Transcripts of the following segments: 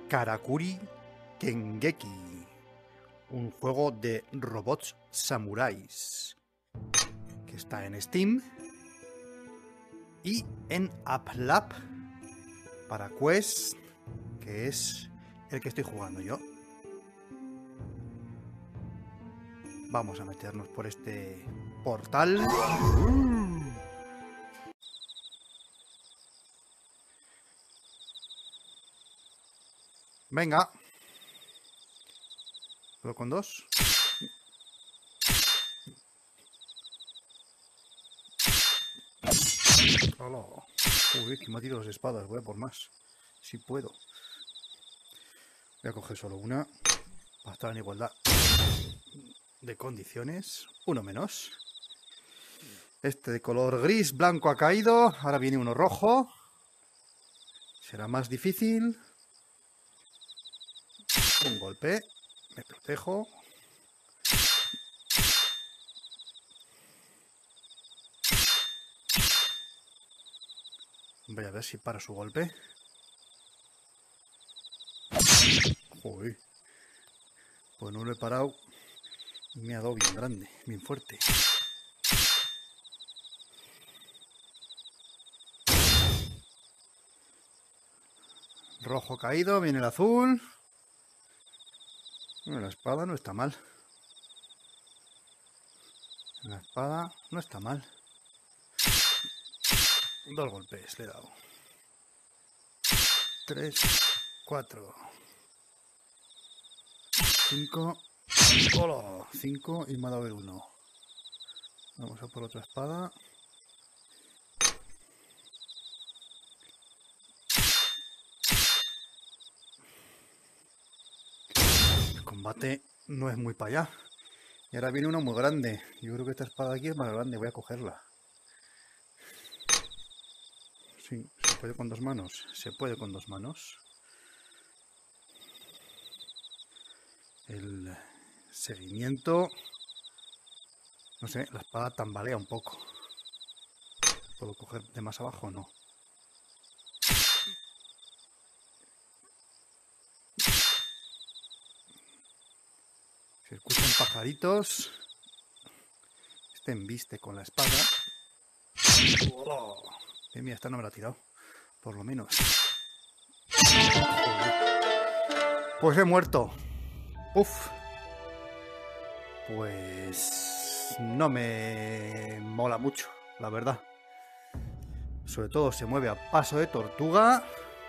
Karakuri Kengeki, un juego de robots samuráis que está en Steam y en AppLab para Quest, que es el que estoy jugando yo. Vamos a meternos por este portal. Venga. ¿Puedo con dos? Hola. Uy, que me ha tirado las espadas. Voy a por más. Si puedo. Voy a coger solo una. Para estar en igualdad de condiciones. Uno menos. Este de color gris, blanco ha caído. Ahora viene uno rojo. Será más difícil. Un golpe. Me protejo. Voy a ver si para su golpe. Joder. Pues no lo he parado. Y me ha dado bien grande, bien fuerte. Rojo caído, viene el azul. Bueno, la espada no está mal. La espada no está mal. 2 golpes le he dado. 3, 4, 5. ¡Hola! 5 y me ha dado el 1. Vamos a por otra espada. El combate no es muy para allá. Y ahora viene uno muy grande. Yo creo que esta espada aquí es más grande. Voy a cogerla. Sí, ¿se puede con 2 manos? Se puede con 2 manos. El seguimiento... No sé, la espada tambalea un poco. ¿Puedo coger de más abajo o no? Se escuchan pajaritos. Este embiste con la espada. ¡Oh! Mira, esta no me la ha tirado. Por lo menos. Pues he muerto. Uf. Pues no me mola mucho, la verdad. Sobre todo se mueve a paso de tortuga.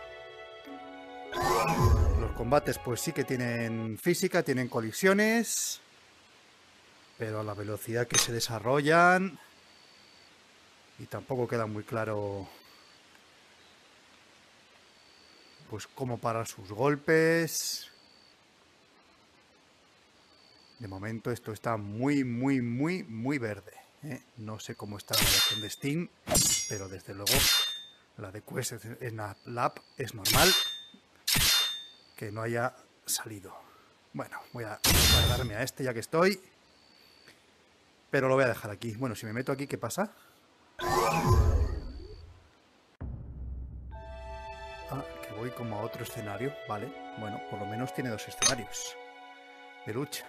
Los combates pues sí que tienen física, tienen colisiones. Pero a la velocidad que se desarrollan... Y tampoco queda muy claro pues cómo parar sus golpes. De momento esto está muy verde, ¿eh? No sé cómo está la versión de Steam, pero desde luego la de Quest en AppLab es normal que no haya salido. Bueno, voy a guardarme a este ya que estoy, pero lo voy a dejar aquí. Bueno, si me meto aquí, ¿qué pasa? Ah, que voy como a otro escenario, vale. Bueno, por lo menos tiene 2 escenarios de lucha.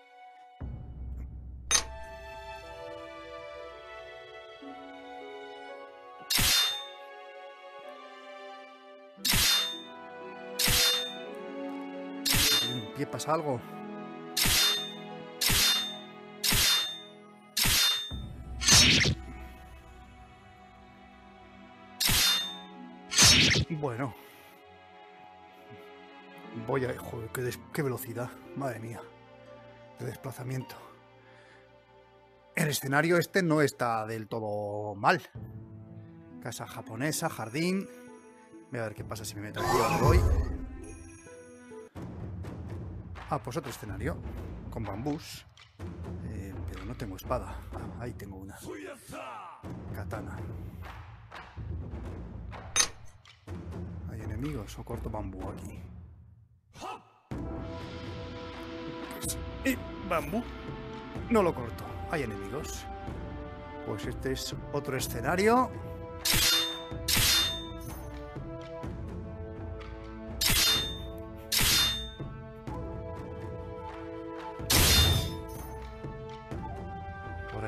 ¿En pie pasa algo? Bueno. Voy a... Joder, qué velocidad. Madre mía. De desplazamiento. El escenario este no está del todo mal. Casa japonesa, jardín. Voy a ver qué pasa si me meto aquí donde voy. Ah, pues otro escenario. Con bambús. Pero no tengo espada. Ah, ahí tengo una. Katana. ¿Hay enemigos o corto bambú aquí? Bambú. No lo corto. Hay enemigos. Pues este es otro escenario.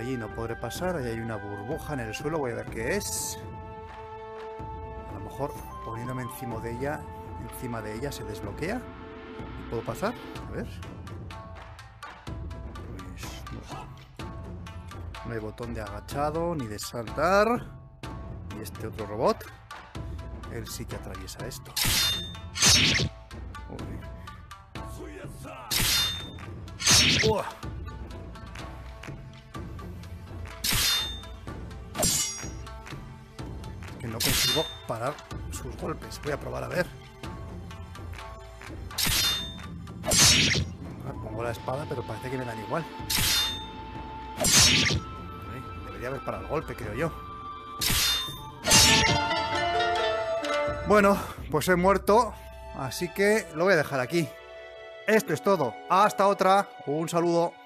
allí no podré pasar. Ahí hay una burbuja en el suelo. Voy a ver qué es. A lo mejor poniéndome encima de ella se desbloquea. ¿Y puedo pasar? A ver. Pues no hay botón de agachado ni de saltar. Y este otro robot, él sí que atraviesa esto. ¡Uah! Que no consigo parar sus golpes. Voy a probar a ver. Pongo la espada, pero parece que me dan igual. Debería haber parado el golpe, creo yo. Bueno, pues he muerto, así que lo voy a dejar aquí. Esto es todo. Hasta otra. Un saludo.